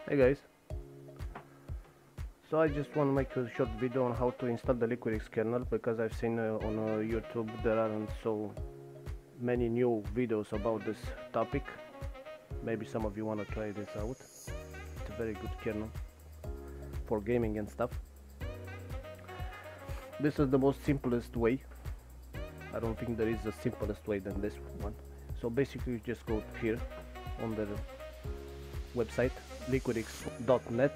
Hey guys, so I just want to make a short video on how to install the Liquidx kernel, because I've seen on YouTube there aren't so many new videos about this topic. Maybe some of you want to try this out. It's a very good kernel for gaming and stuff. This is the most simplest way. I don't think there is a simplest way than this one. So basically you just go here on the website liquidx.net,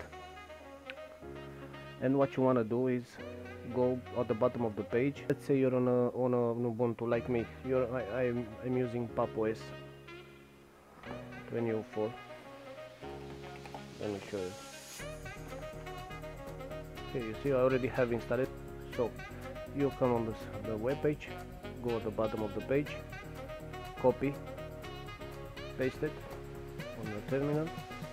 and what you want to do is go at the bottom of the page. Let's say you're on an Ubuntu like me. I'm using PopOS 2004. Let me show you. Okay, you see I already have installed it. So you come on the web page, go at the bottom of the page, copy, paste it on your terminal.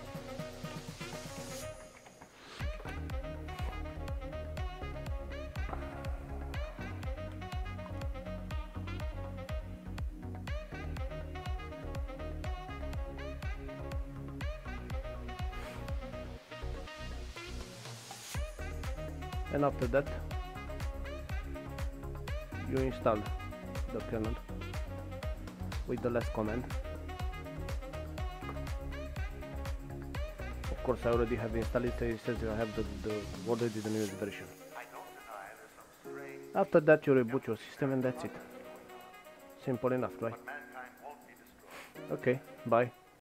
And after that you install the kernel with the last command. Of course I already have installed it, so it says I have already the newest version. After that you reboot your system and that's it. Simple enough, right? Okay, bye.